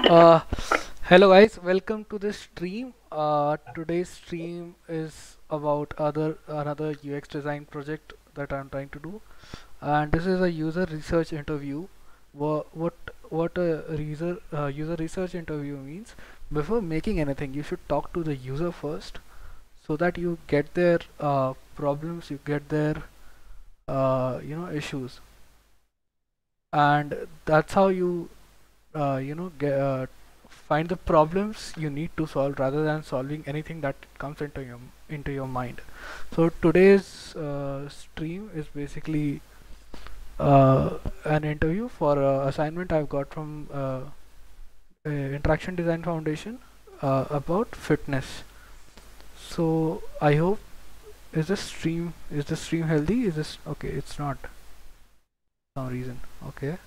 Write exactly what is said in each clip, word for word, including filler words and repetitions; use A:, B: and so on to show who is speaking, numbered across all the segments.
A: Uh, Hello guys, welcome to this stream. Uh, today's stream is about other another U X design project that I'm trying to do, and this is a user research interview. What what what a user uh, user research interview means? Before making anything, you should talk to the user first, so that you get their uh, problems, you get their uh, you know issues, and that's how you uh, you know get, uh, find the problems you need to solve rather than solving anything that comes into your into your mind. So today's uh, stream is basically uh, an interview for uh, assignment I've got from uh, uh, Interaction Design Foundation uh, about fitness. So I hope, is this stream is this stream healthy? Is this okay? It's not, for some reason. Okay,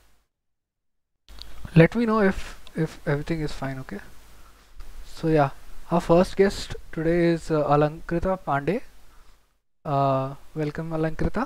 A: let me know if if everything is fine. Okay. So yeah, our first guest today is uh, Alankrita Pandey. Uh, welcome, Alankrita.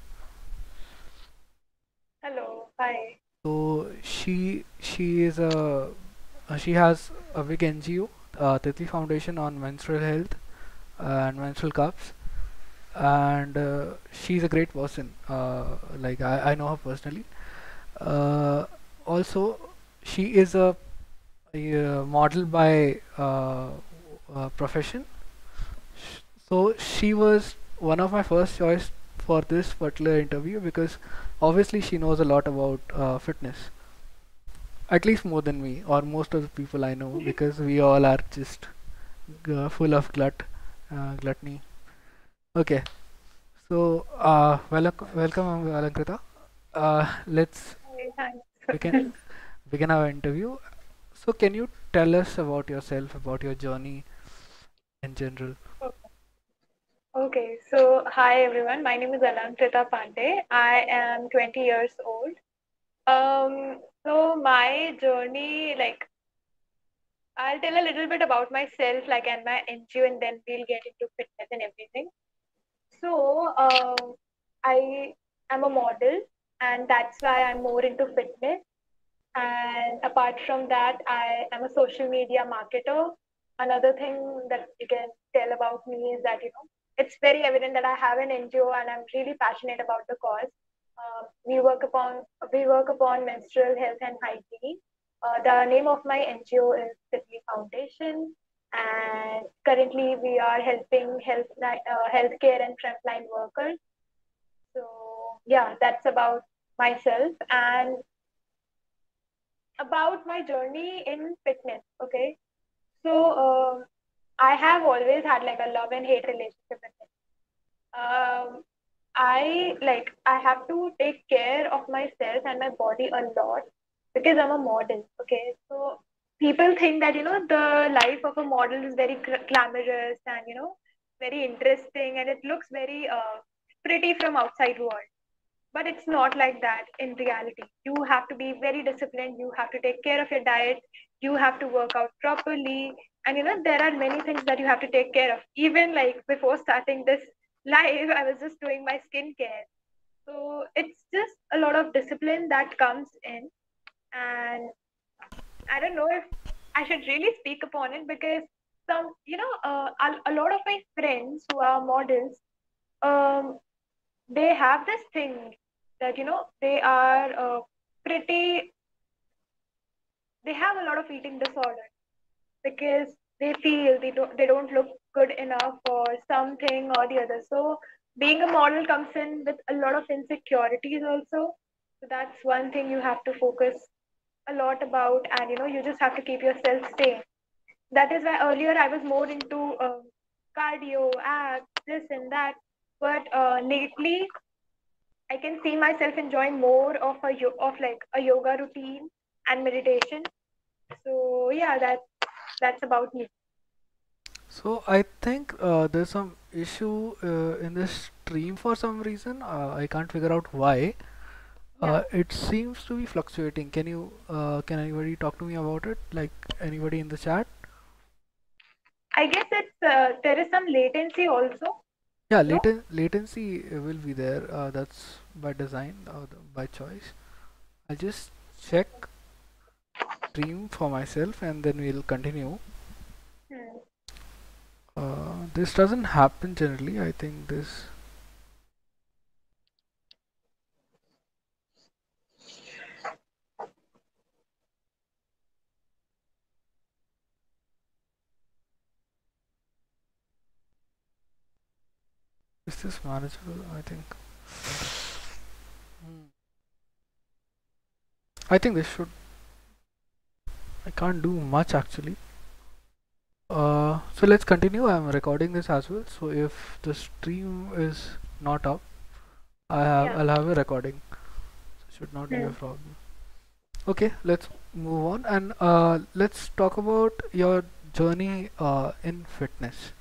B: Hello, hi.
A: So she she is a uh, she has a big N G O, uh, Titli Foundation on menstrual health and menstrual cups, and uh, she's a great person. Uh, like I, I know her personally. Uh, Also, she is a, a uh, model by uh, uh, profession. Sh- So she was one of my first choice for this particular interview because obviously she knows a lot about uh, fitness, at least more than me or most of the people I know, because we all are just uh, full of glut, uh, gluttony. Okay, so uh, welcome, welcome, Alankrita. Uh, let's
B: Hi, thanks.
A: begin begin our interview. So, can you tell us about yourself, about your journey in general?
B: Okay, so hi everyone. My name is Alankrita Pandey. I am twenty years old. Um, so my journey, like, I'll tell a little bit about myself, like, and my N G O, and then we'll get into fitness and everything. So, um, I am a model, and that's why I'm more into fitness. And apart from that, I am a social media marketer. Another thing that you can tell about me is that, you know, it's very evident that I have an N G O and I'm really passionate about the cause. Uh, we work upon we work upon menstrual health and hygiene. Uh, the name of my N G O is Sydney Foundation, and currently we are helping health uh, healthcare and frontline workers. So yeah, that's about myself. And about my journey in fitness. Okay, so um, I have always had like a love and hate relationship with it. Um, I like I have to take care of myself and my body a lot because I'm a model. Okay, so people think that you know the life of a model is very gl- glamorous and you know very interesting and it looks very uh, pretty from outside world, but it's not like that in reality. You have to be very disciplined, you have to take care of your diet, you have to work out properly, and you know there are many things that you have to take care of. Even like before starting this live, I was just doing my skincare. So it's just a lot of discipline that comes in. And I don't know if I should really speak upon it because some you know uh, a, a lot of my friends who are models, um they have this thing that you know they are uh, pretty they have a lot of eating disorder because they feel they don't they don't look good enough for something or the other. So being a model comes in with a lot of insecurities also. So that's one thing you have to focus a lot about, and you know you just have to keep yourself sane. That is why earlier I was more into um, cardio, abs, this and that. But uh, lately I can see myself enjoying more of a yo- of like a yoga routine and meditation. So yeah, that that's about me.
A: So I think uh, there's some issue uh, in this stream for some reason. Uh, I can't figure out why.
B: Yeah,
A: Uh, it seems to be fluctuating. Can you, uh, can anybody talk to me about it? Like anybody in the chat?
B: I guess it's uh, there is some latency also.
A: Yeah,
B: No,
A: laten latency uh, will be there. Uh, that's by design or the, by choice. I'll just check stream for myself and then we'll continue.
B: Hmm.
A: Uh, this doesn't happen generally. I think this. Is this manageable? I think. Hmm. I think this should. I can't do much actually. Uh, so let's continue. I'm recording this as well. So if the stream is not up, I have
B: Yeah.
A: I'll have a recording. So should not be a
B: Hmm.
A: problem. Okay, let's move on and uh, let's talk about your journey uh, in fitness.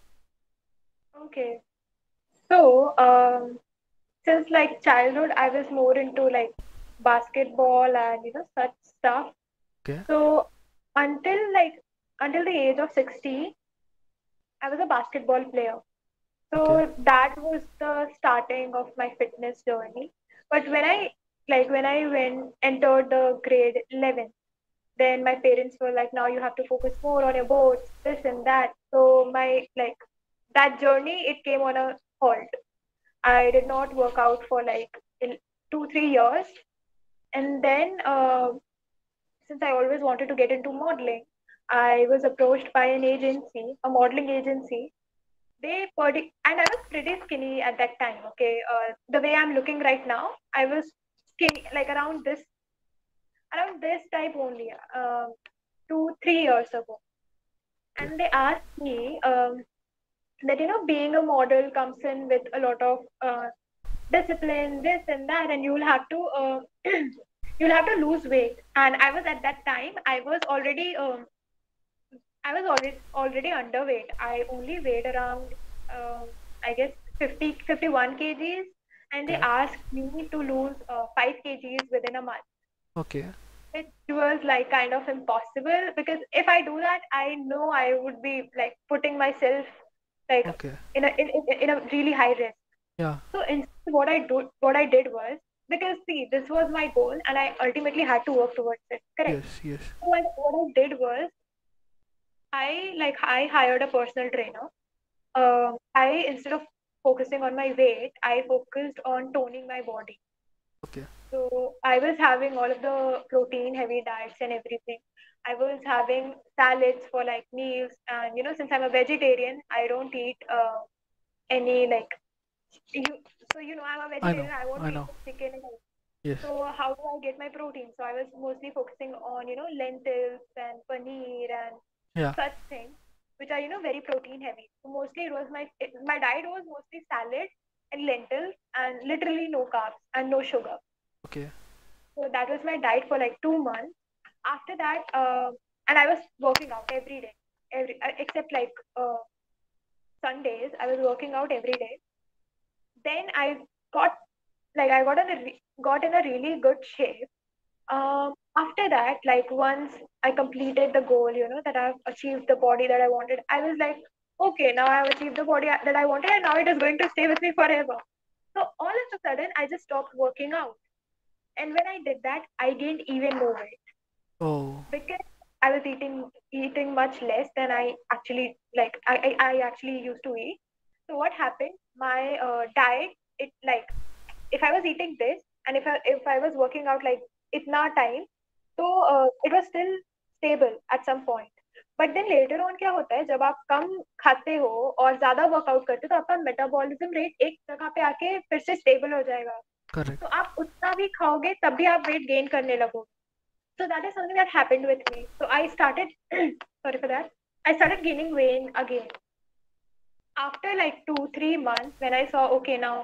B: Okay. So, um, since like childhood, I was more into like basketball and you know such stuff.
A: Okay,
B: So until like until the age of sixteen, I was a basketball player.
A: okay,
B: So that was the starting of my fitness journey. But when I like when I went entered the grade eleven, then my parents were like, now you have to focus more on your boards, this and that. So my like that journey it came on a halt. I did not work out for like in two three years, and then uh, since I always wanted to get into modeling, I was approached by an agency, a modeling agency. They partic- and I was pretty skinny at that time. Okay, uh, the way I'm looking right now, I was skinny like around this around this type only, um, two three years ago.
A: okay,
B: And they asked me um, that you know being a model comes in with a lot of uh, discipline, this and that, and you'll have to uh, you'll have to lose weight. And I was at that time, I was already um, I was already already underweight. I only weighed around um, I guess fifty fifty-one kgs, and they
A: okay,
B: asked me to lose uh, five kgs within a month.
A: okay,
B: It was like kind of impossible because if I do that, I know I would be like putting myself like
A: okay.
B: in a in, in, in a really high risk.
A: Yeah.
B: So instead, what I do, what I did was because see, this was my goal, and I ultimately had to work towards it. Correct.
A: Yes. Yes.
B: So what, what I did was I like I hired a personal trainer. Um, I instead of focusing on my weight, I focused on toning my body.
A: Okay.
B: So I was having all of the protein heavy diets and everything. I was having salads for like meals, and you know, since I'm a vegetarian, I don't eat uh, any like you. So you know, I'm a
A: I
B: vegetarian.
A: know.
B: I won't
A: I
B: eat
A: know.
B: chicken and eggs.
A: Yes.
B: So how do I get my protein? So I was mostly focusing on you know lentils and paneer and
A: Yeah.
B: such things, which are you know very protein heavy. So mostly it was my it, my diet was mostly salad and lentils and literally no carbs and no sugar.
A: Okay.
B: So that was my diet for like two months. After that, uh, and I was working out every day, every uh, except like uh, Sundays. I was working out every day. Then I got like I got in a re- got in a really good shape. Um, after that, like once I completed the goal, you know that I've achieved the body that I wanted. I was like, okay, now I've achieved the body that I wanted, and now it is going to stay with me forever. So all of a sudden, I just stopped working out. And when I did that, I gained even more weight
A: Oh.
B: because I was eating eating much less than I actually like I, I, I actually used to eat. So what happened? My uh, diet, it like if I was eating this and if I if I was working out like itna time, so uh, it was still stable at some point. But then later on क्या होता है जब आप कम खाते हो और ज्यादा workout करते हो तो आपका मेटाबॉलिज्म रेट एक जगह पे आके फिर से स्टेबल हो जाएगा
A: Correct.
B: तो आप उतना भी खाओगे तब भी आप वेट गेन करने लगोगे so that is something that happened with me. So I started, sorry for that. I started gaining weight again after like two, three months when I saw, okay, now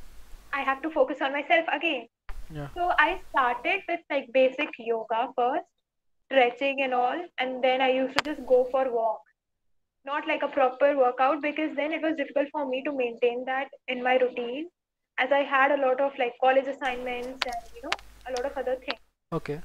B: I have to focus on myself again.
A: Yeah.
B: So I started with like basic yoga first, stretching and all, and then I used to just go for walk. Not like a proper workout because then it was difficult for me to maintain that in my routine as I had a lot of like college assignments and you know a lot of other things.
A: Okay.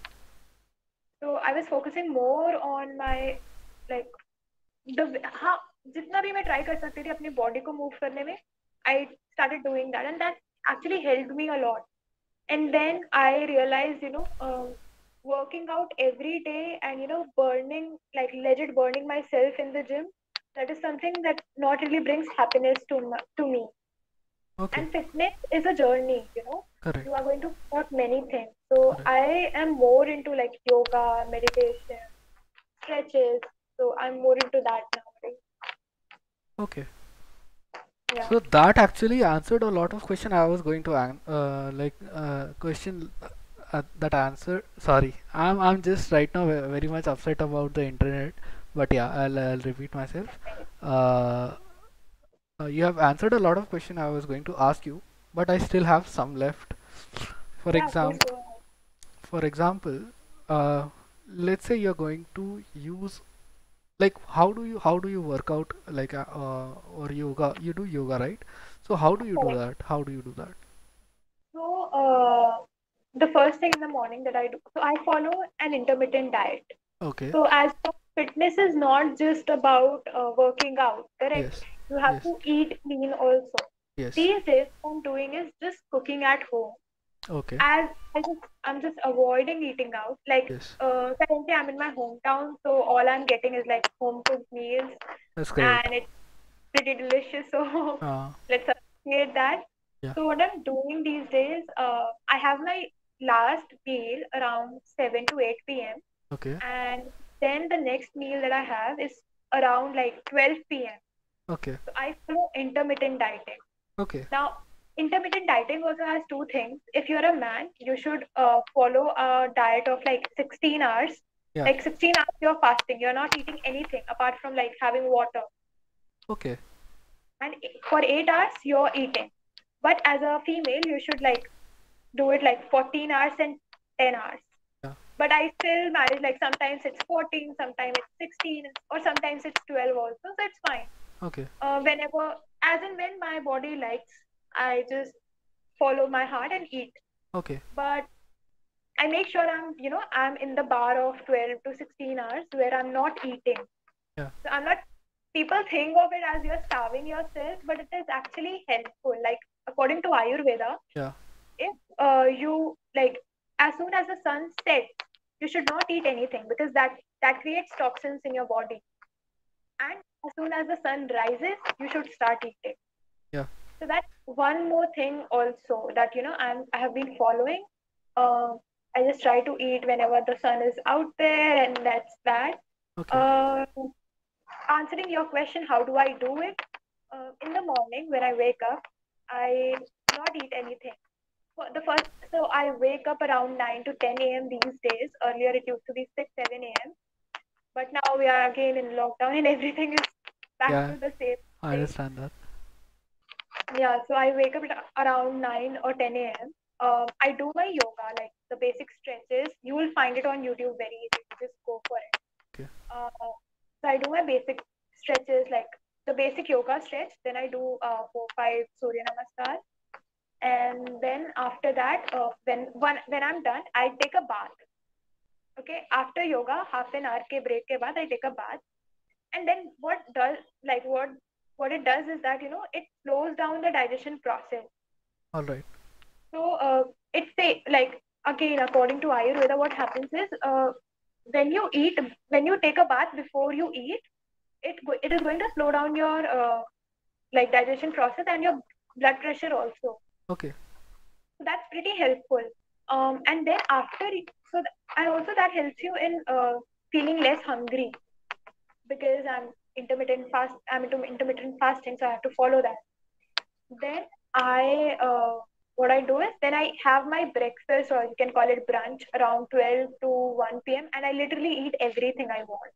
B: So I was focusing more on my like the हाँ जितना भी मैं try कर सकती थी अपनी body को move करने में I started doing that and that actually helped me a lot and then I realized you know um, working out every day and you know burning like legit burning myself in the gym, that is something that not really brings happiness to m- to me.
A: Okay.
B: And fitness is a journey, you know. You
A: Correct.
B: are going to work many things. So
A: Correct.
B: I am more into like yoga, meditation, stretches. So I'm more into that nowadays.
A: Okay.
B: Yeah.
A: So that actually answered a lot of question I was going to an uh, like uh, question uh, that answer. Sorry, I'm I'm just right now ve- very much upset about the internet. But yeah, I'll, I'll repeat myself. Uh, uh, you have answered a lot of question I was going to ask you, but I still have some left. For
B: Yeah, please
A: example,
B: go ahead.
A: for example, uh, let's say you're going to use like how do you how do you work out like uh, uh, or yoga? You do yoga, right? So how do you do
B: Correct.
A: that? How do you do that?
B: So uh, the first thing in the morning that I do, so I follow an intermittent diet.
A: Okay.
B: So as for fitness is not just about uh, working out, correct?
A: Yes.
B: You have
A: Yes.
B: to eat clean also.
A: Yes.
B: These days, what I'm doing is just cooking at home.
A: Okay.
B: As I just, I'm just avoiding eating out. Like
A: Yes.
B: uh, currently, I'm in my hometown, so all I'm getting is like home cooked meals,
A: That's great.
B: and it's pretty delicious. So
A: Uh,
B: let's appreciate that.
A: yeah.
B: So what I'm doing these days, uh, I have my last meal around seven to eight p m
A: Okay.
B: and then the next meal that I have is around like twelve p m.
A: Okay.
B: So I follow intermittent dieting.
A: Okay.
B: Now, intermittent dieting also has two things. If you're a man, you should uh, follow a diet of like sixteen hours.
A: Yeah.
B: Like sixteen hours you're fasting. You're not eating anything apart from like having water.
A: Okay.
B: And for eight hours you're eating. But as a female, you should like do it like fourteen hours and ten hours.
A: Yeah.
B: But I still manage like sometimes it's fourteen, sometimes it's sixteen, or sometimes it's twelve also. So it's fine.
A: Okay.
B: Uh, whenever, as and when my body likes, I just follow my heart and eat.
A: Okay.
B: But I make sure I'm, you know, I'm in the bar of twelve to sixteen hours where I'm not eating.
A: Yeah.
B: So I'm not, people think of it as you're starving yourself, but it is actually helpful. Like according to Ayurveda,
A: Yeah.
B: if uh, you like, as soon as the sun sets, you should not eat anything because that that creates toxins in your body. And as soon as the sun rises, you should start eating.
A: Yeah.
B: So that's one more thing also that you know I'm I have been following. Uh, I just try to eat whenever the sun is out there, and that's that.
A: Okay.
B: Uh, Answering your question, how do I do it? Uh, in the morning when I wake up, I do not eat anything. For the first, so I wake up around nine to ten a m these days. Earlier it used to be six, seven a m. But now we are again in lockdown and everything is back
A: Yeah.
B: to the same
A: I
B: thing.
A: understand that.
B: Yeah, so I wake up at around nine or ten a m. Um, I do my yoga, like the basic stretches. You will find it on YouTube very easy. Just go for it.
A: Okay.
B: Uh, so I do my basic stretches, like the basic yoga stretch. Then I do uh, four, five Surya Namaskar. And then after that, uh, when, when, when I'm done, I take a bath. Okay, after yoga, half an hour ke break ke baad, I take a bath. And then what does, like what, what it does is that, you know, it slows down the digestion process.
A: All right.
B: So uh, it's say like again according to Ayurveda, what happens is uh, when you eat, when you take a bath before you eat, it go- it is going to slow down your uh, like digestion process and your blood pressure also.
A: Okay.
B: So that's pretty helpful. Um, and then after it, so th- and also that helps you in uh, feeling less hungry because I'm intermittent fast. I'm into intermittent fasting, so I have to follow that. Then I, uh, what I do is then I have my breakfast or you can call it brunch around twelve to one p m and I literally eat everything I want.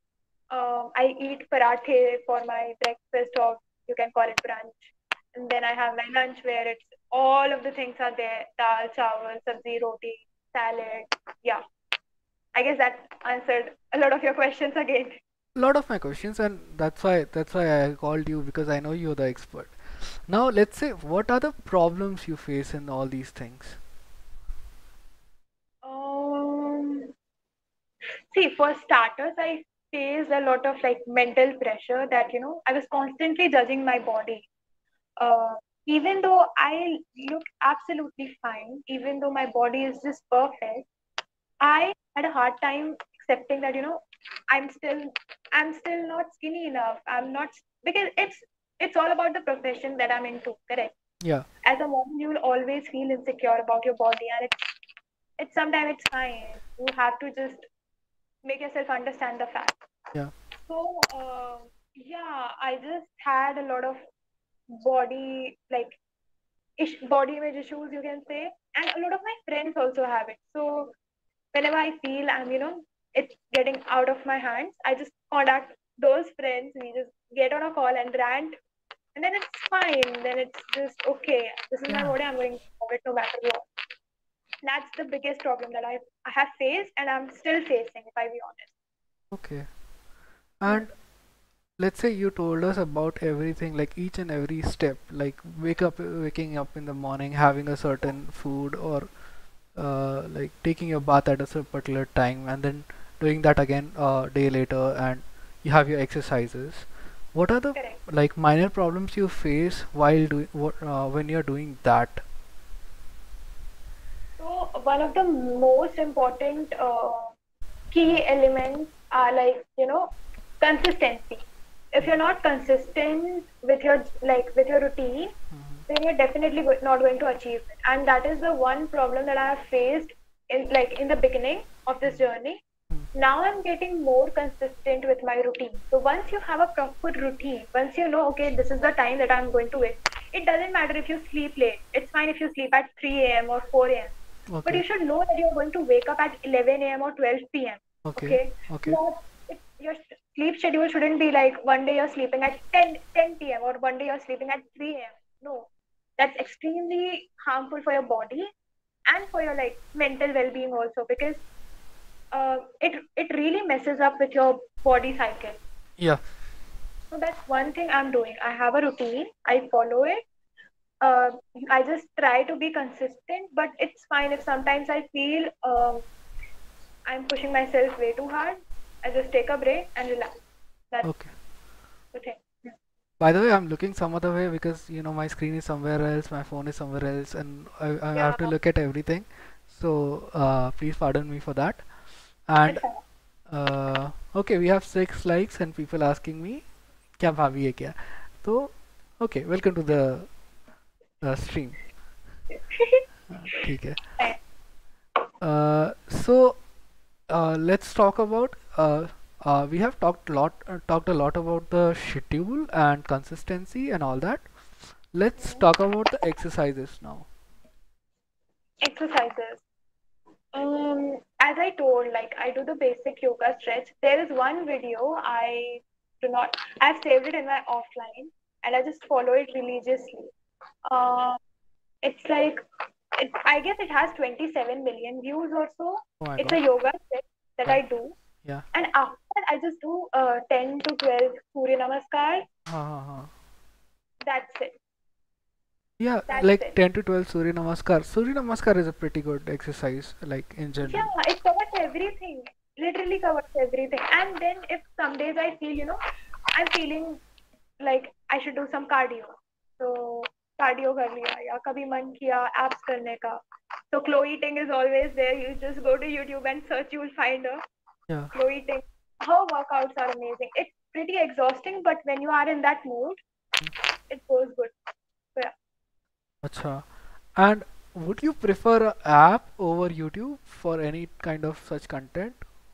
B: Um, I eat parathe for my breakfast or you can call it brunch. And then I have my lunch where it's all of the things are there. Dal, chawal, sabzi, roti, salad. Yeah. I guess that answered a lot of your questions again.
A: A lot of my questions, and that's why that's why I called you because I know you're the expert. Now, let's say, what are the problems you face in all these things?
B: Um, See, for starters, I faced a lot of like mental pressure that, you know, I was constantly judging my body. Uh, Even though I look absolutely fine, even though my body is just perfect, I had a hard time accepting that, you know, I'm still I'm still not skinny enough. I'm not because it's it's all about the profession that I'm into, correct?
A: Yeah.
B: As a woman, you will always feel insecure about your body, and it's it's sometimes it's fine. You have to just make yourself understand the fact.
A: Yeah.
B: So, uh, yeah, I just had a lot of body like ish- body image issues, you can say, and a lot of my friends also have it. So whenever I feel I'm, you know, it's getting out of my hands, I just contact those friends. We just get on a call and rant, and then it's fine. Then it's just okay. This is my
A: Yeah.
B: body. I'm going to follow it no matter what. That's the biggest problem that I I have faced, and I'm still facing, if I be honest.
A: Okay.
B: Hmm.
A: And let's say you told us about everything, like each and every step, like wake up, waking up in the morning, having a certain food, or uh, like taking your bath at a cer- particular time, and then doing that again a day later, and you have your exercises. What are the
B: Correct.
A: like minor problems you face while doing what uh, when you're doing that?
B: So one of the most important uh, key elements are like, you know, consistency. If you're not consistent with your like with your routine, then you're definitely go- not going to achieve it. And that is the one problem that I have faced in like in the beginning of this journey. Now I'm getting more consistent with my routine. So once you have a proper routine, once you know, okay, this is the time that I'm going to it, it doesn't matter if you sleep late. It's fine if you sleep at three a m or four a m. But
A: Okay.
B: you should know that you're going to wake up at eleven a m or twelve p m.
A: Okay.
B: Okay?
A: Okay.
B: Not it, your s- sleep schedule shouldn't be like one day you're sleeping at ten ten p m or one day you're sleeping at three a m. No, that's extremely harmful for your body and for your like mental well-being also because uh, it it really messes up with your body cycle.
A: Yeah.
B: So that's one thing I'm doing. I have a routine. I follow it. Uh, I just try to be consistent, but it's fine if sometimes I feel um, I'm pushing myself way too hard. I just take a break and relax. That's
A: Okay.
B: the thing.
A: By the way, I'm looking some other way because you know my screen is somewhere else, my phone is somewhere else, and I, I
B: Yeah,
A: have to look at everything. So uh, please pardon me for that. And
B: it's fine.
A: uh, okay, we have six likes and people asking me, क्या भाभी है क्या? तो okay, welcome to the uh, stream. Uh, ठीक है.
B: Fine.
A: Uh, so uh, let's talk about. Uh, uh, we have talked lot uh, talked a lot about the schedule and consistency and all that. Let's
B: Mhm.
A: talk about the exercises now.
B: Exercises. Um, as I told, like I do the basic yoga stretch. There is one video I do not. I've saved it in my offline, and I just follow it religiously. Uh, it's like it, I guess it has twenty-seven million views or so.
A: Oh my
B: It's
A: God.
B: a yoga stretch that
A: Yeah.
B: I do,
A: Yeah.
B: and after that I just do uh, ten to twelve Surya Namaskar.
A: Ha, ha, ha.
B: That's it.
A: Yeah,
B: That's
A: like
B: it.
A: ten to twelve Surya Namaskar. Surya Namaskar is a pretty good exercise, like in
B: Yeah,
A: general.
B: it covers everything. Literally covers everything. And then if some days I feel, you know, I'm feeling like I should do some cardio. So cardio कर लिया या कभी मन किया abs करने का. So Chloe Ting is always there. You just go to YouTube and search. You will find her.
A: Yeah.
B: Chloe Ting. Her workouts are amazing. It's pretty exhausting, but when you are in that mood, it goes good. So yeah,
A: Acha. And would you prefer a app over YouTube for any kind of such content?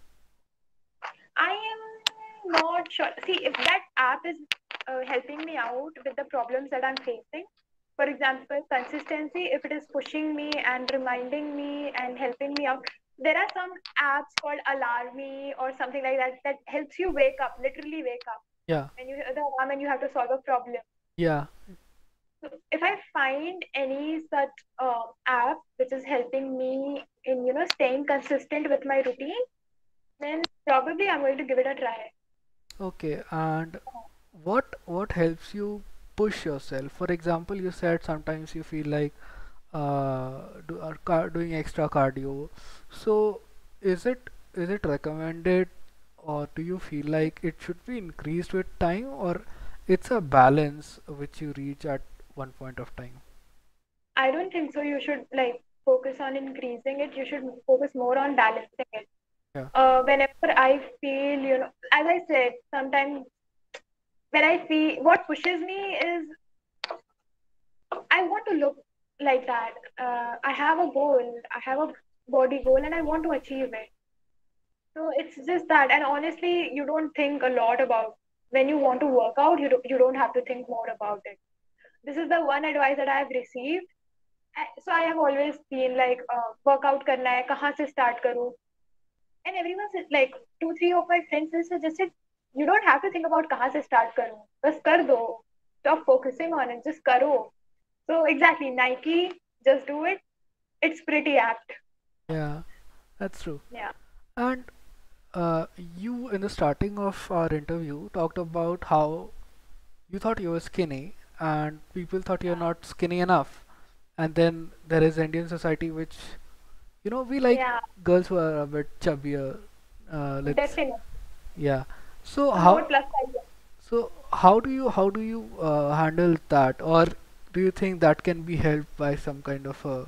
B: I am not sure. See, if that app is uh, helping me out with the problems that I'm facing, for example, consistency, if it is pushing me and reminding me and helping me out, there are some apps called Alarmy or something like that that helps you wake up, literally wake up.
A: Yeah.
B: And you hear the alarm and you have to solve a problem.
A: Yeah.
B: So if I find any such uh, app which is helping me in you know staying consistent with my routine, then probably I'm going to give it a try.
A: Okay. And what what helps you push yourself? For example, you said sometimes you feel like uh, do, are car doing extra cardio. So is it is it recommended, or do you feel like it should be increased with time, or it's a balance which you reach at one point of time?
B: I don't think so. You should like. focus on increasing it. You should focus more on balancing it.
A: Yeah.
B: Uh, whenever I feel, you know, as I said, sometimes when I feel what pushes me is I want to look like that. Uh, I have a goal, I have a body goal, and I want to achieve it. So it's just that, and honestly, you don't think a lot about when you want to work out. You don't, you don't have to think more about it. This is the one advice that I have received. I- So I have always been like, uh, workout करना है, कहाँ से start करूँ? And everyone said like two, three of my friends they suggested you don't have to think about कहाँ से start करूँ, बस कर दो. Stop focusing on it, just करो. So exactly, Nike, just do it. It's pretty apt.
A: Yeah, that's true.
B: Yeah.
A: And uh, you, in the starting of our interview, talked about how you thought you were skinny, and people thought you're not skinny enough. And then there is Indian society, which you know we like
B: Yeah,
A: girls who are a bit chubbier. Uh, let's
B: definitely.
A: Yeah. So
B: So more
A: how
B: plus size.
A: so how do you how do you uh, handle that, or do you think that can be helped by some kind of a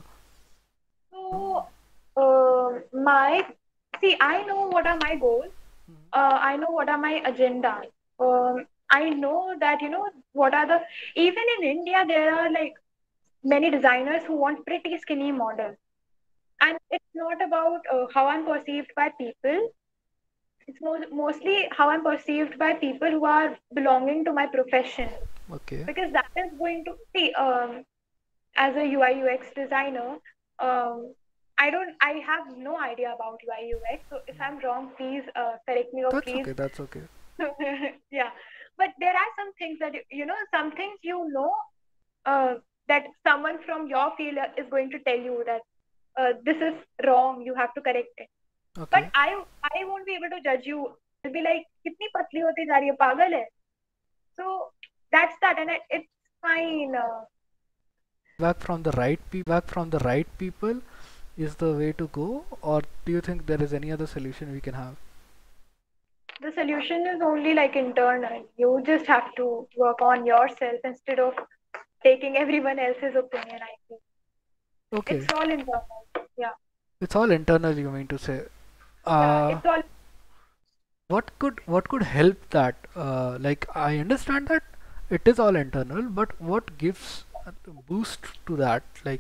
B: So, um my see, I know what are my goals. Uh, I know what are my agendas. Um, I know that you know what are the even in India there are like many designers who want pretty skinny models, and it's not about uh, how I'm perceived by people. It's mo- mostly how I'm perceived by people who are belonging to my profession,
A: okay?
B: because that is going to see. Um, as a U I U X designer, um, I don't, I have no idea about U I U X. So if I'm wrong, please uh, correct me or
A: That's
B: please,
A: okay. That's okay.
B: yeah. But there are some things that you, you know, some things you know uh, that someone from your field is going to tell you that uh, this is wrong. You have to correct it. But
A: Okay.
B: I, I won't be able to judge you. I'll be like, कितनी पतली होती जा रही है पागल है. So that's that, and it, it's fine. Uh,
A: Back from the right people is the way to go, or do you think there is any other solution we can have?
B: the solution is only like internal. You just have to work on yourself instead of taking everyone else's opinion, I think.
A: Okay.
B: It's all internal. Yeah.
A: It's all internal, you mean to say.
B: Yeah.
A: Uh,
B: It's all
A: what could what could help that? Uh, like I understand that it is all internal, but what gives a boost to that? Like,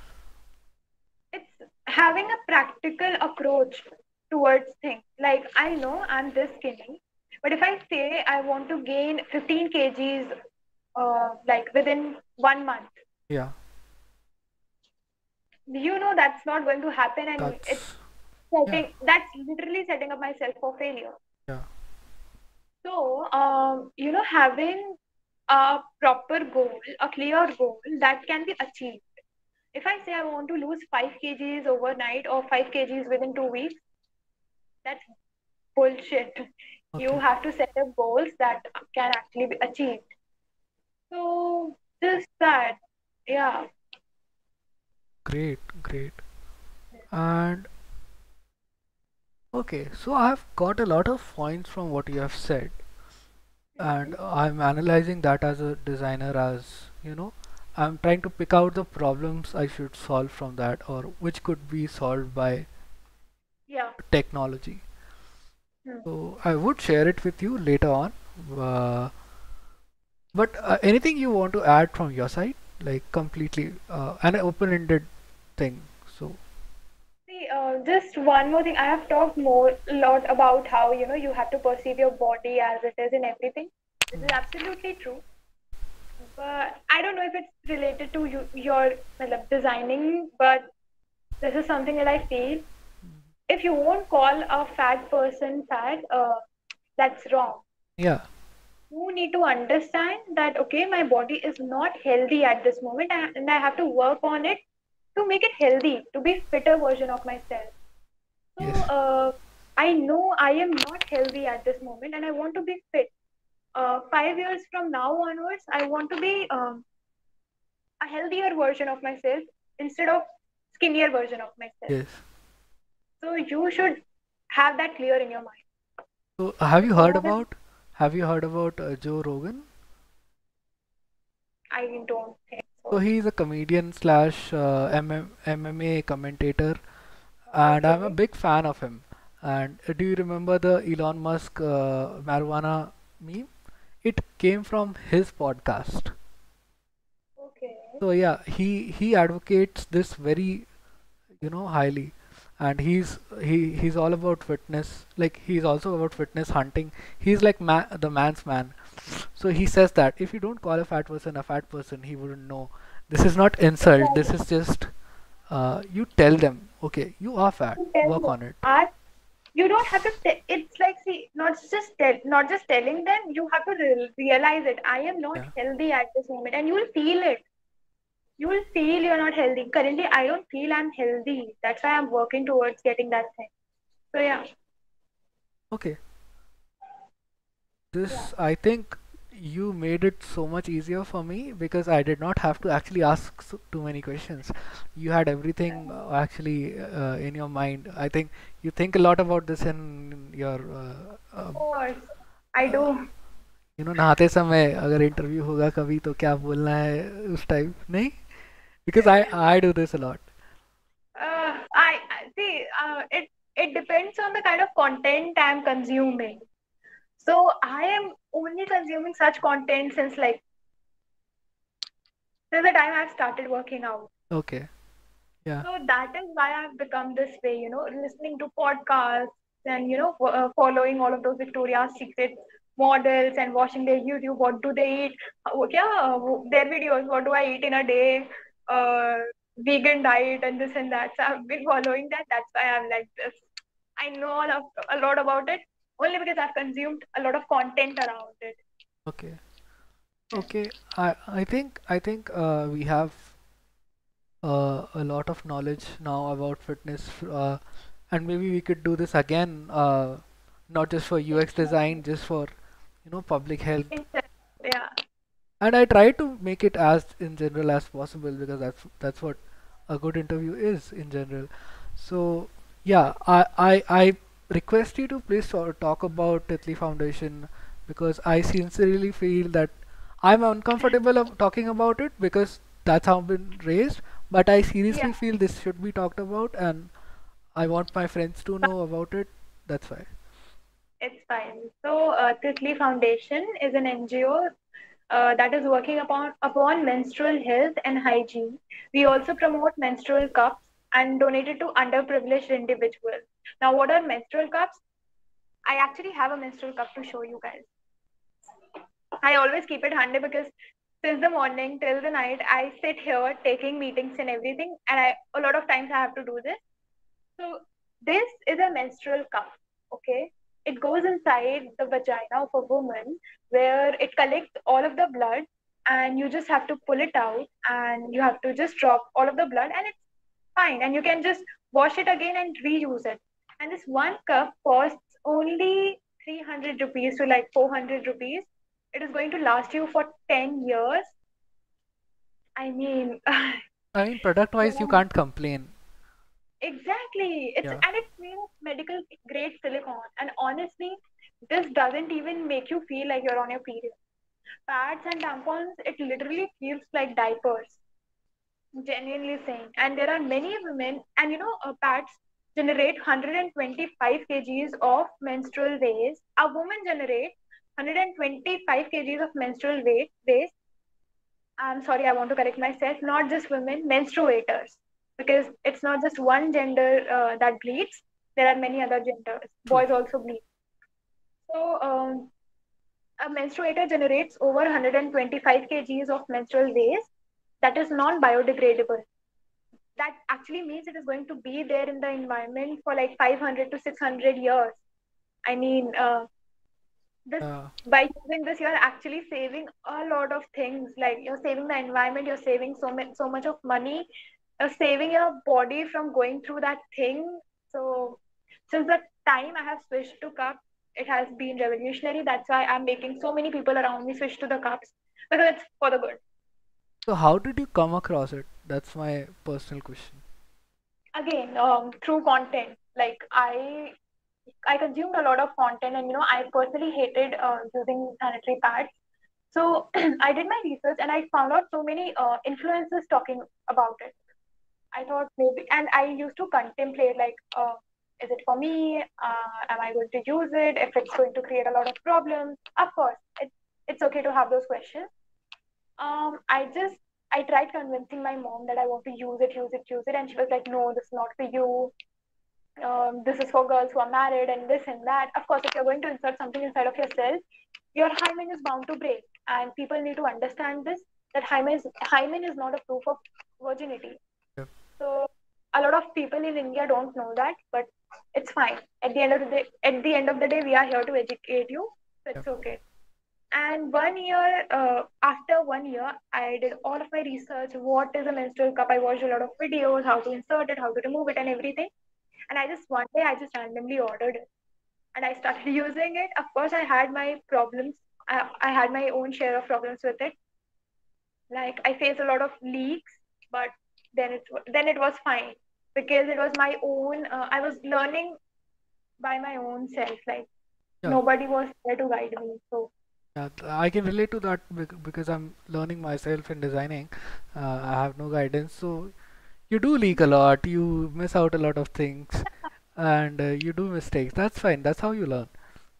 B: it's having a practical approach towards things. Like I know I'm this skinny, but if I say I want to gain fifteen kgs uh, like within one month,
A: yeah,
B: you know that's not going to happen, and it's
A: that's yeah,
B: setting that's literally setting up myself for failure.
A: yeah.
B: So, um, you know, having a proper goal, a clear goal that can be achieved. If I say I want to lose five kgs overnight or five kgs within two weeks, that's bullshit. You
A: Okay,
B: have to set up goals that can actually be achieved. So, just that, yeah.
A: great, great. And okay, so I've got a lot of points from what you have said, and I'm analyzing that as a designer, as you know, I'm trying to pick out the problems I should solve from that, or which could be solved by
B: Yeah.
A: technology.
B: Hmm.
A: So I would share it with you later on. Uh, but uh, anything you want to add from your side, like completely uh, an open-ended thing. So
B: See, uh, just one more thing. I have talked more a lot about how you know you have to perceive your body as it is in everything. This is absolutely true. But I don't know if it's related to you, your मतलब, designing, but this is something that I feel. If you won't call a fat person fat, uh, that's wrong.
A: yeah,
B: You need to understand that, okay, my body is not healthy at this moment, and and I have to work on it to make it healthy, to be fitter version of myself. So,
A: yes,
B: uh, I know I am not healthy at this moment, and I want to be fit. Uh, five years from now onwards, I want to be um, a healthier version of myself instead of skinnier version of myself.
A: yes.
B: So you should have that clear in your mind.
A: So have you heard
B: So this,
A: about have you heard about uh, Joe Rogan?
B: I don't think so.
A: So
B: Oh,
A: he's a comedian slash uh, M M M M A commentator, and I'm a
B: okay.
A: big fan of him. And uh, do you remember the Elon Musk uh, marijuana meme? It came from his podcast.
B: Okay.
A: So yeah, he he advocates this very, you know, highly, and he's he he's all about fitness. Like he's also about fitness hunting. He's like ma- the man's man. So he says that if you don't call a fat person a fat person, he wouldn't know. This is not insult. This
B: Exactly.
A: is just uh, you tell them, okay, you are fat.
B: You tell
A: Work
B: them.
A: on it.
B: Ask. You don't have to. Te- it's like, see, not just tell, not just telling them. You have to re- realize it. I am not
A: Yeah.
B: healthy at this moment, and you will feel it. You will feel you're not healthy. Currently, I don't feel I'm healthy. That's why I'm working towards getting that thing. So yeah,
A: Okay.
B: yeah.
A: This, I think you made it so much easier for me because I did not have to actually ask so, too many questions. You had everything uh, actually uh, in your mind. I think you think a lot about this in your, uh,
B: Of
A: uh,
B: course, I
A: uh,
B: do.
A: you know, नहाते समय अगर interview होगा कभी तो क्या बोलना है उस टाइप नहीं? Because I I do this a lot.
B: Uh, I I- see. Uh, it it depends on the kind of content I'm consuming. So I am only consuming such content since like since the time I've started working out.
A: Okay. Yeah.
B: So that is why I've become this way, you know, listening to podcasts and, you know, fo- uh, following all of those Victoria's Secret models and watching their YouTube. What do they eat? Uh, what- yeah, uh, their videos. What do I eat in a day? Uh, Vegan diet and this and that. So I've been following that. That's why I'm like this. I know a lot, a lot about it only because I've consumed a lot of content around it.
A: Okay. Okay. I I think I think uh, we have uh, a lot of knowledge now about fitness, uh, and maybe we could do this again, uh, not just for U X design, just for you know public health.
B: Yeah.
A: And I try to make it as in general as possible because that's that's what a good interview is in general. So yeah, I I, I request you to please sort talk about Titli Foundation because I sincerely feel that I'm uncomfortable of talking about it because that's how I've been raised. But I
B: Yeah.
A: seriously feel this should be talked about, and I want my friends to know about it. That's why.
B: It's fine. So, uh, Titli Foundation is an N G O uh, that is working upon upon menstrual health and hygiene. We also promote menstrual cups and donate it to underprivileged individuals. Now, what are menstrual cups? I actually have a menstrual cup to show you guys. I always keep it handy because since the morning till the night, I sit here taking meetings and everything, and I a lot of times I have to do this. So this is a menstrual cup, okay? It goes inside the vagina of a woman where it collects all of the blood and you just have to pull it out and you have to just drop all of the blood and it's fine and you can just wash it again and reuse it. And this one cup costs only three hundred rupees to like four hundred rupees. It is going to last you for ten years. I mean,
A: I mean, product
B: you
A: wise, you
B: know,
A: can't complain.
B: exactly. It's
A: Yeah.
B: and it's made of medical grade silicone. And honestly, this doesn't even make you feel like you're on your period. Pads and tampons, it literally feels like diapers. Genuinely saying. And there are many women, and you know, uh, pads generate one hundred twenty-five kgs of menstrual waste. A woman generates one hundred twenty-five kgs of menstrual weight waste. I'm sorry, I want to correct myself. Not just women, menstruators, because it's not just one gender uh, that bleeds. There are many other genders.
A: True.
B: Boys also bleed. So um, a menstruator generates over one hundred twenty-five kgs of menstrual waste that is non-biodegradable. That actually means it is going to be there in the environment for like five hundred to six hundred years. I mean, uh, this
A: Uh,
B: by using this you're actually saving a lot of things, like you're saving the environment, you're saving so much so much of money, you're saving your body from going through that thing. So since the time I have switched to cups, it has been revolutionary. That's why I'm making so many people around me switch to the cups because it's for the good.
A: so how did you come across it? That's my personal question.
B: Again, um, through content, like i I consumed a lot of content, and you know, I personally hated uh, using sanitary pads. So I did my research and I found out so many uh, influencers talking about it. I thought maybe, and I used to contemplate like, uh, is it for me? Uh, am I going to use it? If it's going to create a lot of problems, of course, it, it's okay to have those questions. Um, I just I tried convincing my mom that I want to use it, use it, use it, and she was like, no, this is not for you. Um, this is for girls who are married and this and that. Of course, if you're going to insert something inside of yourself, your hymen is bound to break, and people need to understand this that hymen is, hymen is not a proof of virginity.
A: Yep.
B: So a lot of people in India don't know that, but it's fine. At the end of the day, at the end of the day, we are here to educate you, so
A: Yep.
B: it's okay. And one year, uh, after one year, I did all of my research. What is a menstrual cup? I watched a lot of videos, how to insert it, how to remove it, and everything. And I just one day, I just randomly ordered it, and I started using it. Of course, I had my problems. I, I had my own share of problems with it. Like I faced a lot of leaks, but then it wa- then it was fine because it was my own. Uh, I was learning by my own self. Like
A: Yeah.
B: nobody was there to guide me. So
A: Yeah, th- I can relate to that bec- because I'm learning myself in designing. Uh, I have no guidance, so you do leak a lot, you miss out a lot of things, and uh, you do mistakes. That's fine. That's how you learn.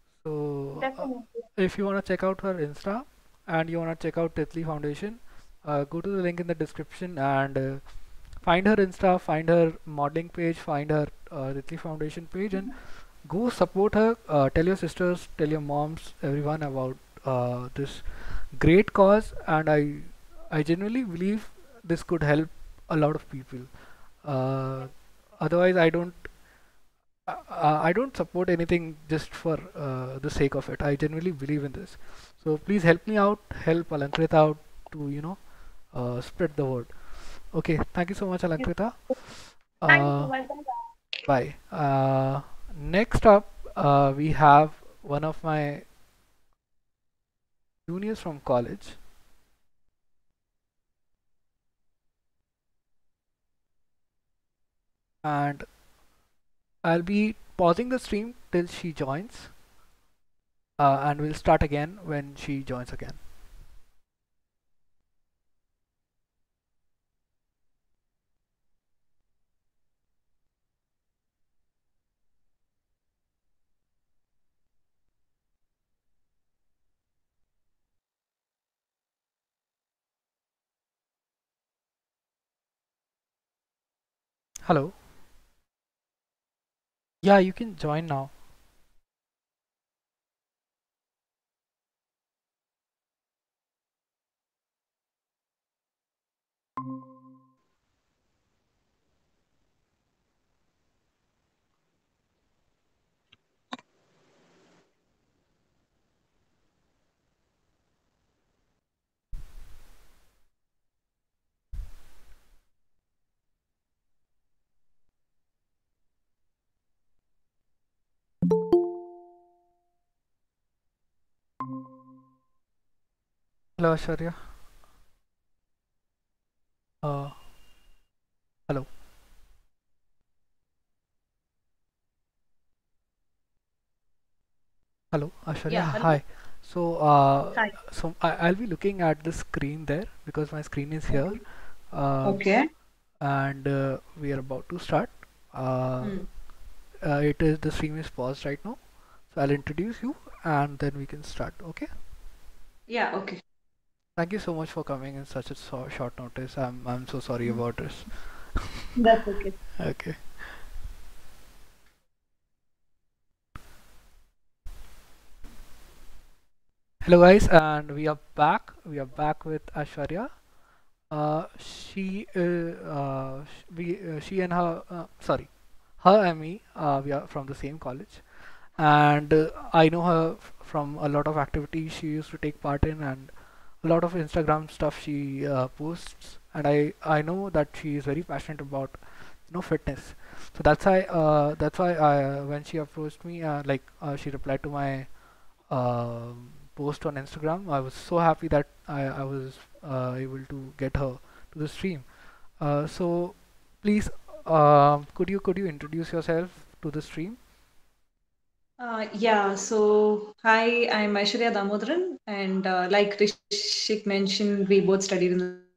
A: So, uh,
B: definitely.
A: if you want to check out her Insta and you want to check out Titli Foundation, uh, go to the link in the description and uh, find her Insta, find her modeling page, find her uh, Titli Foundation page, and go support her. Uh, tell your sisters, tell your moms, everyone about uh, this great cause, and I I genuinely believe this could help a lot of people. Uh, Otherwise, I don't uh, uh, I don't support anything just for uh, the sake of it. I genuinely believe in this. So please help me out, help Alankrita out to you know uh, spread the word. Okay, thank you so much, Alankrita.
B: Thank you so
A: Uh,
B: much.
A: Bye. Uh, next up, uh, we have one of my juniors from college, and I'll be pausing the stream till she joins, uh, and we'll start again when she joins again. Hello. Yeah, you can join now. Hello, Ashwarya. Uh, Hello. Hello, Ashwarya.
C: Yeah, hello.
A: Hi. So, uh,
C: Hi.
A: so I, I'll be looking at the screen there because my screen is here.
C: Okay.
A: Um,
C: Okay.
A: and uh, we are about to start. Uh,
C: Hmm.
A: uh, it is the stream is paused right now, so I'll introduce you and then we can start. Okay.
C: Yeah, okay.
A: Thank you so much for coming in such a so short notice. I'm I'm so sorry
C: Hmm.
A: about this.
C: That's okay.
A: Okay. Hello guys, and we are back. We are back with Ashwarya. Uh, she uh, uh, sh- we uh, she and her uh, sorry, her and me. Uh, we are from the same college, and uh, I know her f- from a lot of activities she used to take part in, and a lot of Instagram stuff she uh, posts. And I I know that she is very passionate about you know fitness. So that's why uh, that's why I, uh, when she approached me, uh, like uh, she replied to my um post on Instagram. I was so happy that I, I was uh, able to get her to the stream. Uh, so please, um, could you could you introduce yourself to the stream?
C: Uh, yeah, so hi, I'm Aishwarya Damodaran, and uh, like Rishik mentioned, we both studied in the same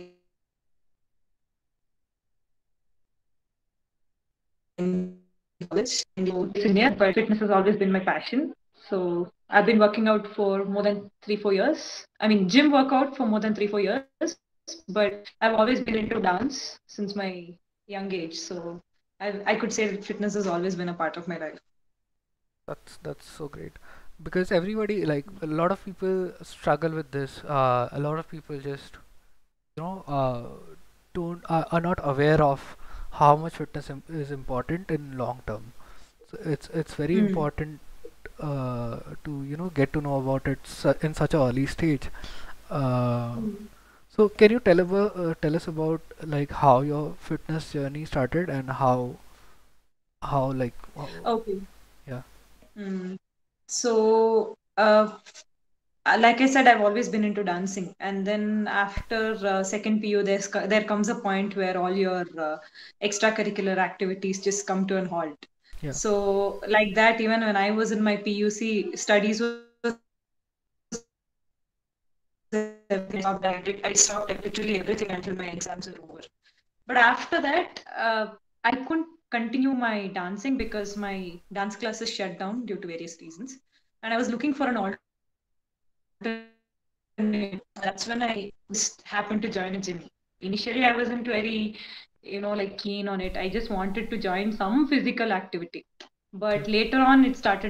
C: college in India, but fitness has always been my passion. So I've been working out for more than three, four years. I mean, gym workout for more than three, four years, but I've always been into dance since my young age. So I, I could say that fitness has always been a part of my life.
A: That's that's so great because everybody, like a lot of people struggle with this. Uh, a lot of people just you know uh, don't are, are not aware of how much fitness im- is important in long term. So it's it's very
C: Mm.
A: important uh, to you know get to know about it su- in such a early stage. Uh,
C: Mm.
A: so can you tell about uh, tell us about like how your fitness journey started and how how like uh,
C: Okay.
A: yeah.
C: Mm. So, uh, uh, like I said, I've always been into dancing, and then after uh, second P U, there's co- there comes a point where all your uh, extracurricular activities just come to an halt.
A: Yeah.
C: So, like that, even when I was in my P U C, studies was everything. I stopped. I, did, I stopped like, literally everything until my exams were over. But after that, uh, I couldn't continue my dancing because my dance classes shut down due to various reasons, and I was looking for an alternate. That's when I just happened to join a gym. Initially, I wasn't very, you know, like keen on it. I just wanted to join some physical activity. But later on, it started developing as a passion. So that's how I got into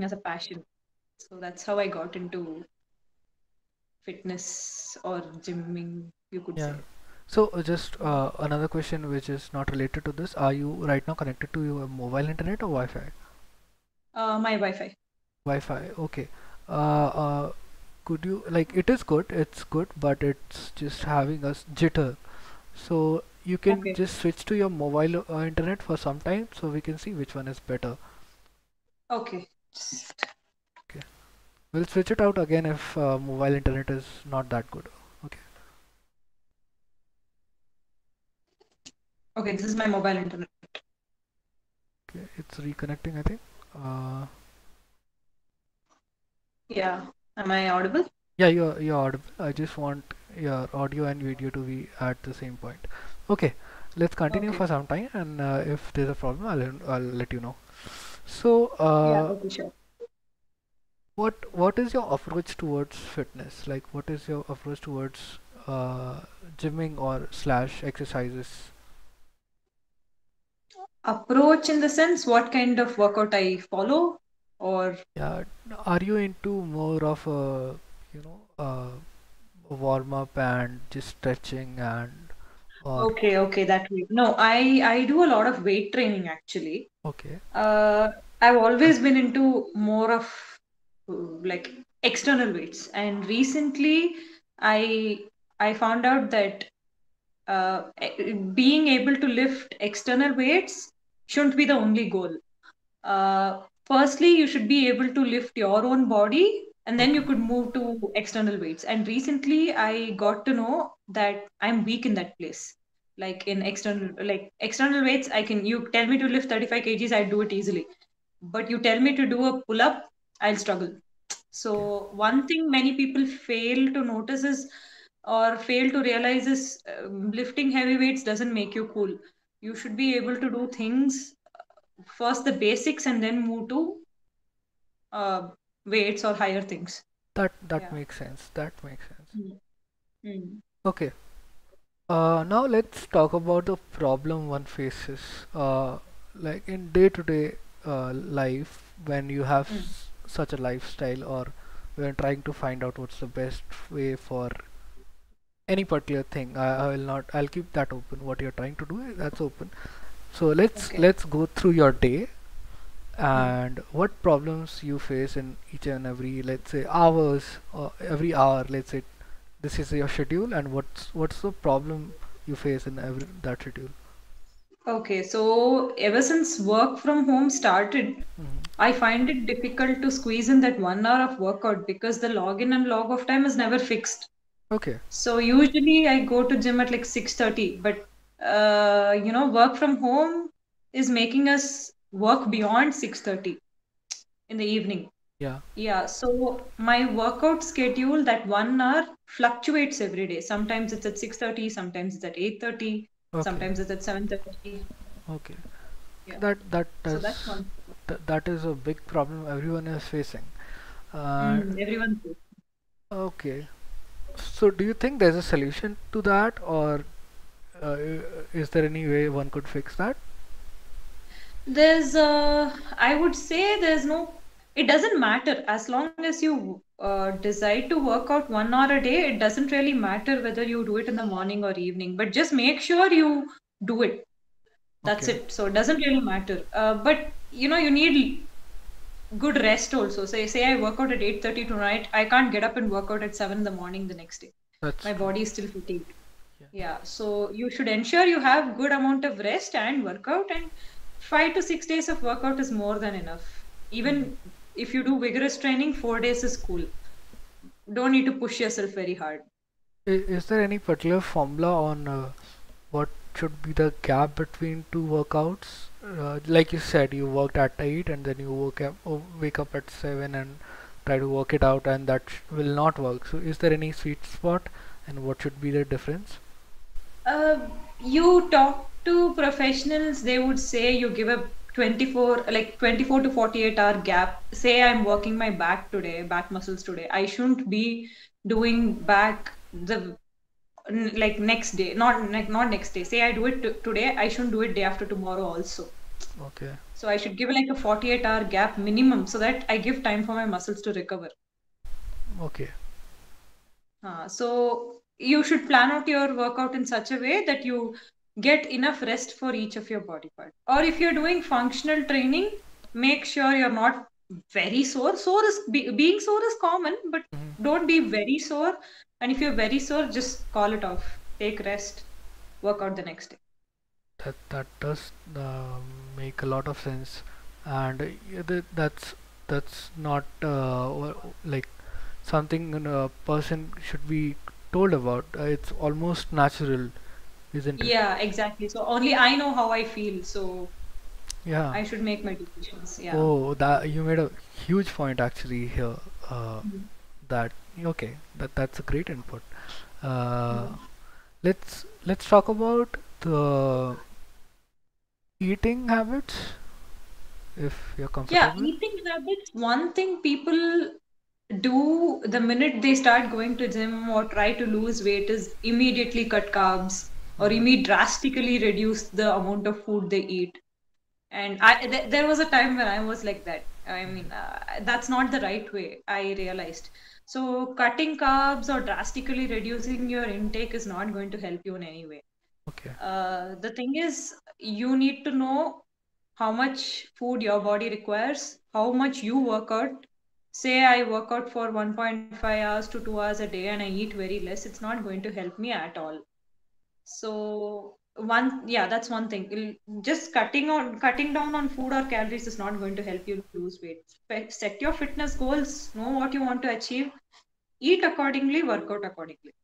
C: fitness or gymming, you could
A: Yeah.
C: say.
A: So uh, just uh, another question which is not related to this. Are you right now connected to your mobile internet or Wi-Fi?
C: Uh, my Wi-Fi.
A: Wi-Fi. Okay. Uh, uh, could you like it is good. It's good, but it's just having a s- jitter. So you can
C: Okay.
A: just switch to your mobile uh, internet for some time, so we can see which one is better.
C: Okay. Just,
A: Okay. We'll switch it out again if uh, mobile internet is not that good. Okay.
C: okay, this is my mobile internet.
A: Okay. It's reconnecting, I think. Uh,
C: Yeah. Am I audible?
A: Yeah, you're you're audible. I just want your audio and video to be at the same point. Okay, let's continue
C: Okay.
A: for some time, and uh, if there's a problem, I'll I'll let you know. So,
C: Yeah,
A: uh,
C: okay, sure.
A: what what is your approach towards fitness? Like, what is your approach towards uh, gymming or slash exercises?
C: Approach in the sense what kind of workout I follow, or
A: Yeah, are you into more of a you know uh, warm up and just stretching and or
C: okay, okay, that way. No, I I do a lot of weight training actually.
A: okay,
C: Uh, I've always been into more of uh, like external weights, and recently I I found out that uh, e- being able to lift external weights shouldn't be the only goal. Uh, Firstly, you should be able to lift your own body, and then you
A: okay,
C: could move to external weights. And recently, I got to know that I'm weak in that place. Like in external, like external weights, I can. You tell me to lift thirty-five kgs, I do it easily. But you tell me to do a pull up, I'll struggle.
A: okay.
C: So one thing many people fail to notice is, or fail to realize is, um, lifting heavy weights doesn't make you cool. You should be able to do things first, the basics, and then move to uh, weights or higher things.
A: That that
C: Yeah.
A: makes sense. That makes sense.
C: Mm. Mm.
A: Okay. Uh, now let's talk about the problem one faces. Uh, like in day-to-day uh, life, when you have
C: Mm.
A: s- such a lifestyle, or when trying to find out what's the best way for any particular thing. I, I will not. I'll keep that open. What you're trying to do, that's open. So let's
C: Okay.
A: let's go through your day
C: Mm.
A: and what problems you face in each and every, let's say, hours or every hour. Let's say this is your schedule, and what's what's the problem you face in every that schedule.
C: Okay, so ever since work from home started,
A: Hmm.
C: I find it difficult to squeeze in that one hour of workout because the login and log off time is never fixed.
A: Okay.
C: So usually I go to gym at like six thirty, but uh, you know, work from home is making us work beyond six thirty. in the evening.
A: Yeah.
C: Yeah, so my workout schedule, that one hour fluctuates every day. Sometimes it's at six thirty, sometimes it's at eight thirty,
A: Okay.
C: sometimes it's at seven thirty.
A: Okay.
C: Yeah.
A: That that
C: So
A: is
C: that's one.
A: th that is a big problem everyone is facing. Uh,
C: Mm, everyone.
A: okay. So do you think there's a solution to that, or uh, i- is there any way one could fix that?
C: There's, uh, I would say there's no, it doesn't matter as long as you uh, decide to work out one hour a day. It doesn't really matter whether you do it in the morning or evening, but just make sure you do it. That's
A: Okay.
C: it. So it doesn't really matter. Uh, but you know, you need good rest also. Say, say I work out at eight thirty tonight. I can't get up and work out at seven in the morning the next day.
A: That's
C: My
A: true.
C: body is still fatigued.
A: Yeah.
C: Yeah. So you should ensure you have good amount of rest and workout, and five to six days of workout is more than enough. Even if you do vigorous training, four days is cool. Don't need to push yourself very hard.
A: I- Is there any particular formula on uh, what should be the gap between two workouts? Uh, like you said, you worked at eight and then you woke up, oh, wake up at seven and try to work it out, and that sh will not work. So, is there any sweet spot, and what should be the difference?
C: Uh, you talk to professionals, they would say you give a twenty-four, like twenty-four to forty-eight hour gap. Say I'm working my back today, back muscles today. I shouldn't be doing back the n- like next day, not like not next day. Say I do it t- today, I shouldn't do it day after tomorrow also.
A: Okay.
C: So I should give like a forty-eight hour gap minimum so that I give time for my muscles to recover.
A: Okay.
C: Uh, so you should plan out your workout in such a way that you get enough rest for each of your body part. Or if you're doing functional training, make sure you're not very sore. Sore is be, being sore is common, but
A: Mhm.
C: don't be very sore. And if you're very sore, just call it off. Take rest. Work out the next day.
A: That that does uh, make a lot of sense, and uh, yeah, that, that's that's not uh, wha- like something a person should be told about. Uh, it's almost natural, isn't it?
C: Yeah, exactly. So only I know how I feel. So
A: Yeah.
C: I should make my decisions. Yeah.
A: Oh, that you made a huge point actually here. Uh,
C: Mhm.
A: that okay, that that's a great input. Uh,
C: Mhm.
A: let's let's talk about the eating habits if you're
C: Yeah,
A: comfortable.
C: eating habits. One thing people do the minute they start going to gym or try to lose weight is immediately cut carbs or
A: Mhm.
C: immediately drastically reduce the amount of food they eat. And I th- there was a time when I was like that. I mean, uh, that's not the right way, I realized. So cutting carbs or drastically reducing your intake is not going to help you in any way.
A: Okay.
C: Uh, the thing is, you need to know how much food your body requires, how much you work out. Say I work out for one point five hours to two hours a day and I eat very less, it's not going to help me at all. So one, yeah, that's one thing. It'll- Just cutting on cutting down on food or calories is not going to help you lose weight. Fe- Set your fitness goals, know what you want to achieve, eat accordingly, work out accordingly.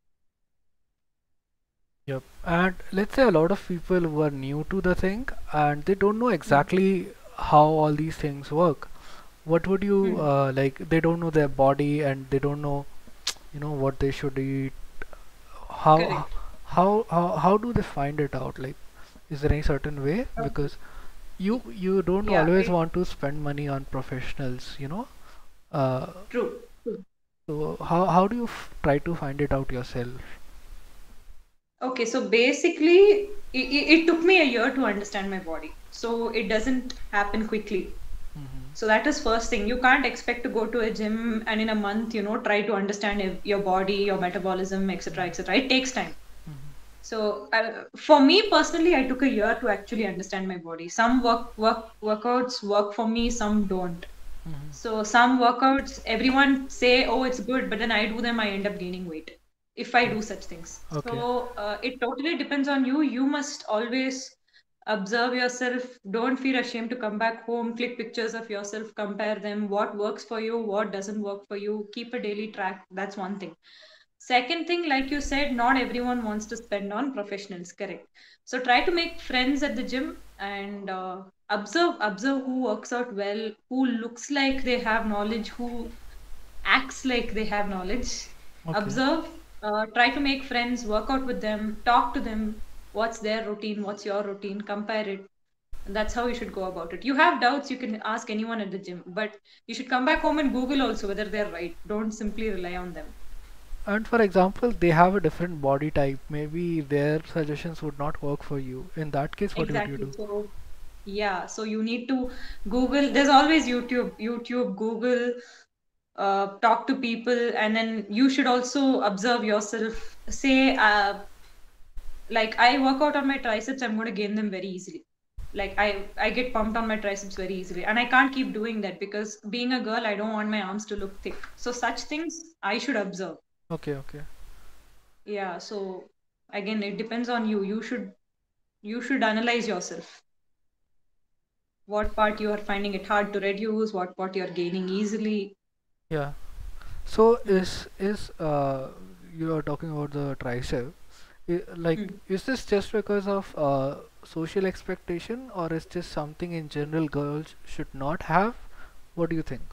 A: Yep. And let's say a lot of people who are new to the thing and they don't know
C: Hmm.
A: exactly how all these things work. What would you
C: Hmm.
A: uh, like? They don't know their body and they don't know, you know, what they should eat. How
C: Correct.
A: how how how do they find it out? Like, is there any certain way?
C: Okay.
A: Because you you don't
C: Yeah,
A: always
C: it,
A: want to spend money on professionals, you know. Uh,
C: true.
A: so how how do you f try to find it out yourself?
C: Okay, so basically, it, it took me a year to understand my body. So it doesn't happen quickly.
A: Hmm.
C: So that is first thing. You can't expect to go to a gym and in a month, you know, try to understand ev- your body, your metabolism, et cetera, et cetera. It takes time.
A: Hmm.
C: So uh, for me personally, I took a year to actually understand my body. Some work work workouts work for me, some don't.
A: Hmm.
C: So some workouts, everyone say, oh, it's good, but then I do them, I end up gaining weight if I do such things.
A: Okay.
C: So uh, it totally depends on you. You must always observe yourself. Don't feel ashamed to come back home, click pictures of yourself, compare them, what works for you, what doesn't work for you. Keep a daily track. That's one thing. Second thing, like you said, not everyone wants to spend on professionals, correct? So try to make friends at the gym and uh, observe observe who works out well, who looks like they have knowledge, who acts like they have knowledge.
A: Okay.
C: Observe, uh, try to make friends, work out with them, talk to them. What's their routine? What's your routine? Compare it. And that's how you should go about it. You have doubts, you can ask anyone at the gym, but you should come back home and Google also whether they're right. Don't simply rely on them.
A: And for example, they have a different body type. Maybe their suggestions would not work for you. In that case, what would you
C: Exactly.
A: do?
C: So yeah, so you need to Google. There's always YouTube, YouTube, Google, uh, talk to people, and then you should also observe yourself. Say, uh, like I work out on my triceps, I'm going to gain them very easily. Like I, I get pumped on my triceps very easily, and I can't keep doing that because being a girl, I don't want my arms to look thick. So such things I should observe.
A: Okay, okay.
C: Yeah. So again, it depends on you. You should, you should analyze yourself. What part you are finding it hard to reduce, what part you are gaining easily.
A: Yeah. So
C: Mm.
A: is is uh you are talking about the tricep. I, like,
C: Mm.
A: is this just because of uh social expectation, or is this something in general girls should not have? What do you think?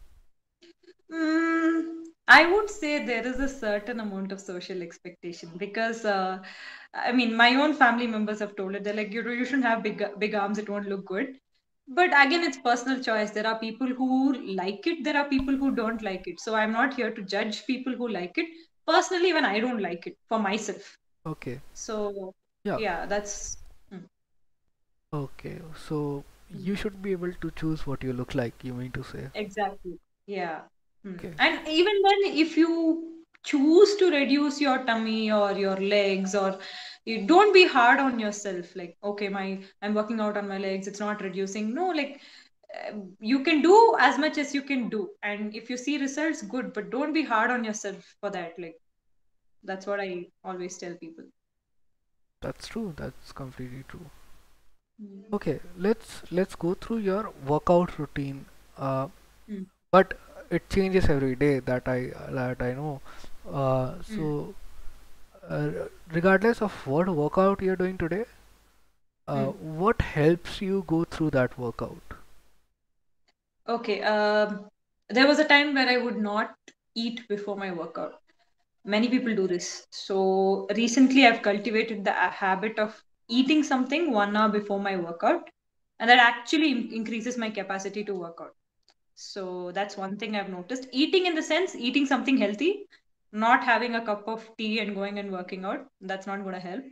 C: Mm, I would say there is a certain amount of social expectation because, uh, I mean, my own family members have told it. They're like, you, you shouldn't have big, big arms. It won't look good. But again, it's personal choice. There are people who like it. There are people who don't like it. So I'm not here to judge people who like it. Personally, even I don't like it for myself.
A: Okay.
C: So
A: Yeah.
C: yeah, that's mm,
A: Okay. So
C: mm,
A: you should be able to choose what you look like, you mean to say.
C: exactly. Yeah. Hmm.
A: Okay.
C: And even then, if you choose to reduce your tummy or your legs, or you don't be hard on yourself, like, okay, my I'm working out on my legs, it's not reducing. No, like uh, you can do as much as you can do. And if you see results, good, but don't be hard on yourself for that. Like, that's what I always tell people.
A: That's true. That's completely true.
C: Mm.
A: Okay, let's let's go through your workout routine. Uh,
C: Mm.
A: but it changes every day. That I that I know. Uh,
C: Mm.
A: so uh, regardless of what workout you're doing today, uh,
C: Mm.
A: what helps you go through that workout?
C: Okay. Um, there was a time where I would not eat before my workout. Many people do this. So recently, I've cultivated the a- habit of eating something one hour before my workout, and that actually in- increases my capacity to work out. So that's one thing I've noticed. Eating in the sense, eating something healthy, not having a cup of tea and going and working out. That's not going to help.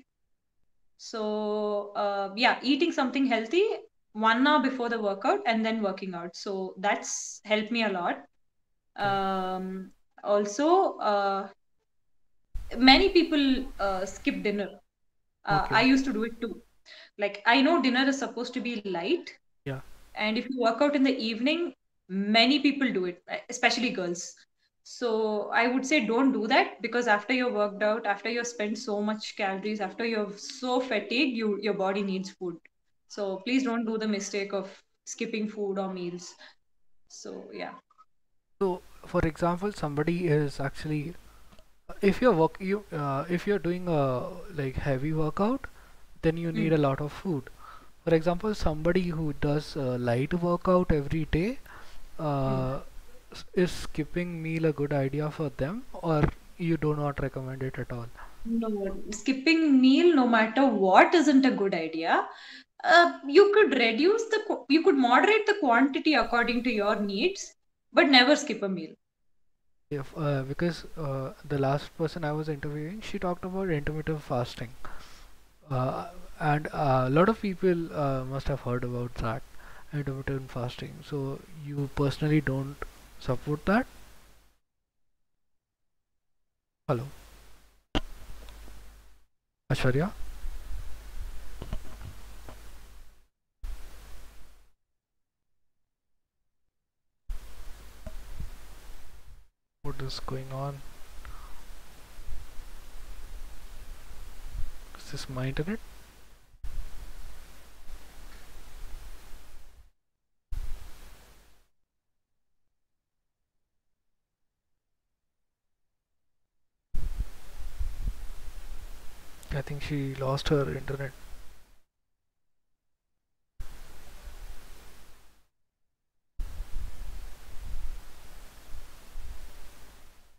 C: So uh, yeah, eating something healthy one hour before the workout and then working out. So that's helped me a lot.
A: Okay.
C: Um, also, uh, many people uh, skip dinner. Uh, I
A: Okay.
C: used to do it too. Like I know dinner is supposed to be light,
A: Yeah.
C: and if you work out in the evening, many people do it, especially girls. So I would say don't do that because after you're worked out, after you've spent so much calories, after you're so fatigued, you your body needs food. So please don't do the mistake of skipping food or meals. So yeah.
A: So, for example, somebody is actually, if you're work you uh, if you're doing a like heavy workout, then you need
C: Mm,
A: a lot of food. For example, somebody who does a light workout every day,
C: mm.
A: uh, s- is skipping meal a good idea for them, or you do not recommend it at all?
C: No, skipping meal, no matter what, isn't a good idea. Uh, you could reduce the, qu- you could moderate the quantity according to your needs, but never skip a meal.
A: If uh, because uh, the last person I was interviewing, she talked about intermittent fasting, uh, and uh, a lot of people uh, must have heard about that, intermittent fasting. So you personally don't support that? Hello, Ashwarya, what is going on? Is this my internet? I think she lost her internet.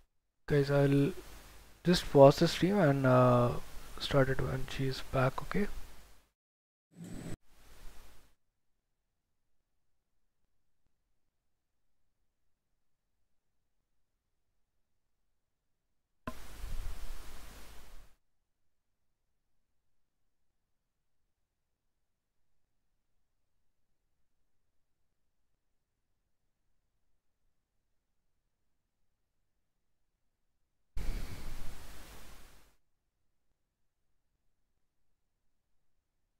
A: Guys, I'll just pause the stream and uh, start it when she's back, okay?